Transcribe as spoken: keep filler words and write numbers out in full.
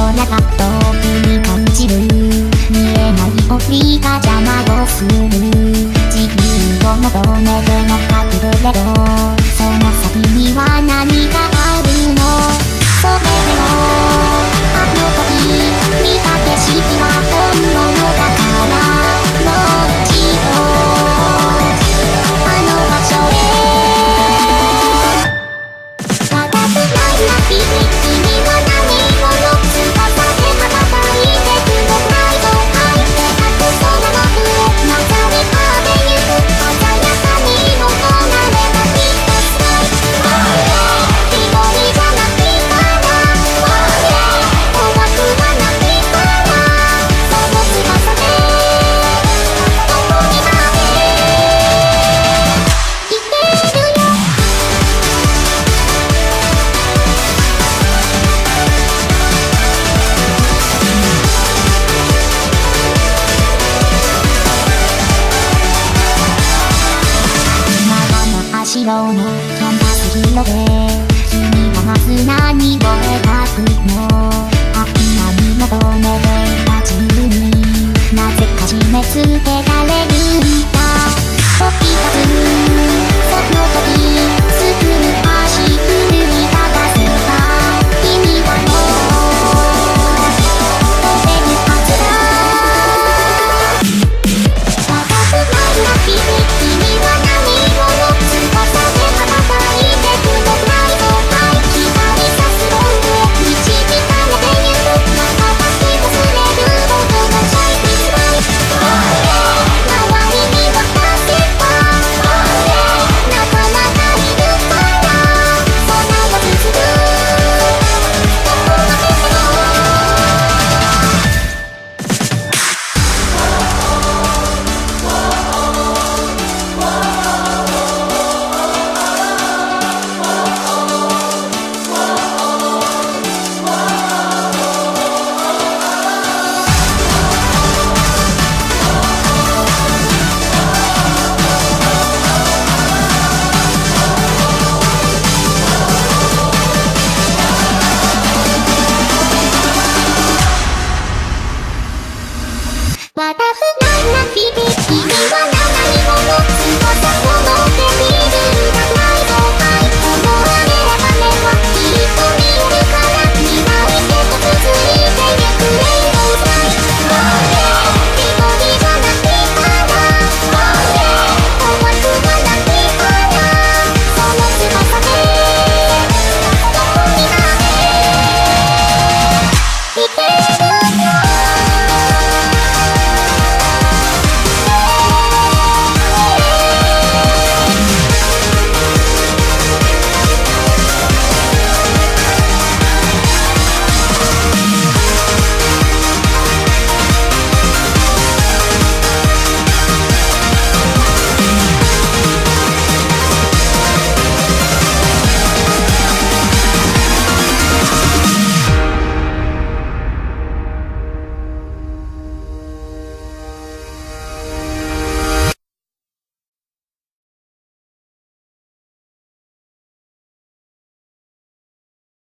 空が遠くに感じる。見えない檻が邪魔をする。自由を求めても隠れれど、その先には何があるの。それでもあの時見た景色は本物だからもう一度あの場所へ。ただ不安な日々、君は何者翼で羽ばたいてくの。ライド入ってたく空の上なされかでゆく。鮮やかにも離れたきっとスカイ。一人じゃないから怖くはないからその翼でどこにまで行けるよ。長な足路のキャンバス広で君はまず何を描くの。あんなに求めていた自由になぜか締め付け